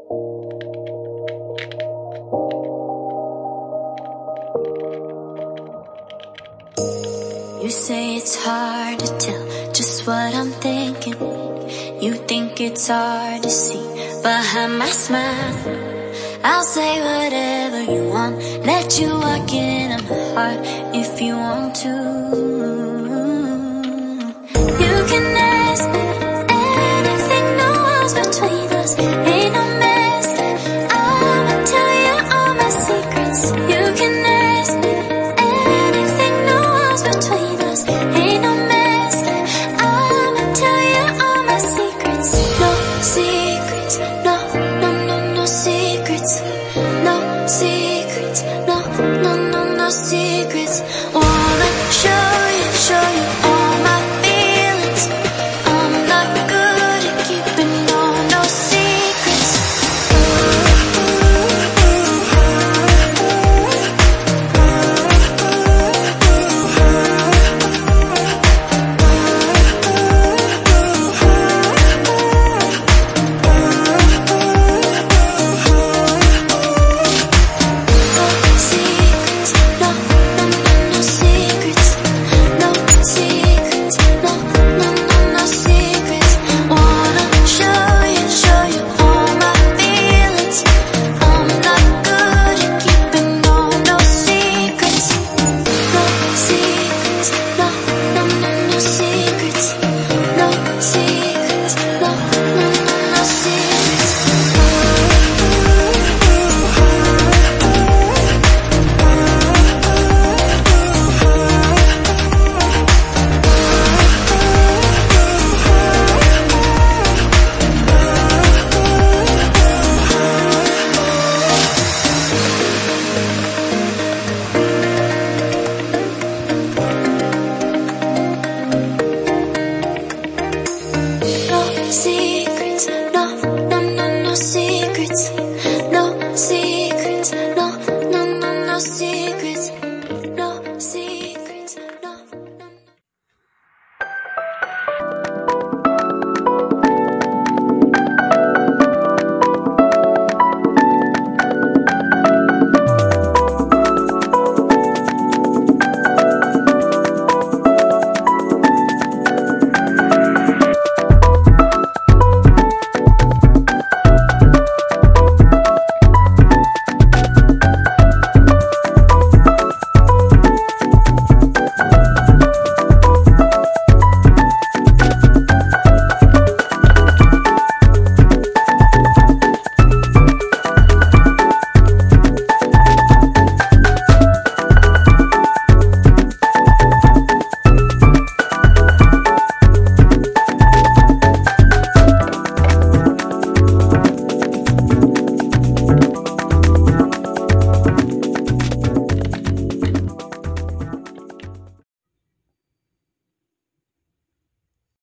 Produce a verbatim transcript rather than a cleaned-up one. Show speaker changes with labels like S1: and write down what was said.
S1: You say it's hard to tell just what I'm thinking. You think it's hard to see behind my smile. I'll say whatever you want, let you walk in on my heart if you want to. You can ask me anything, no walls between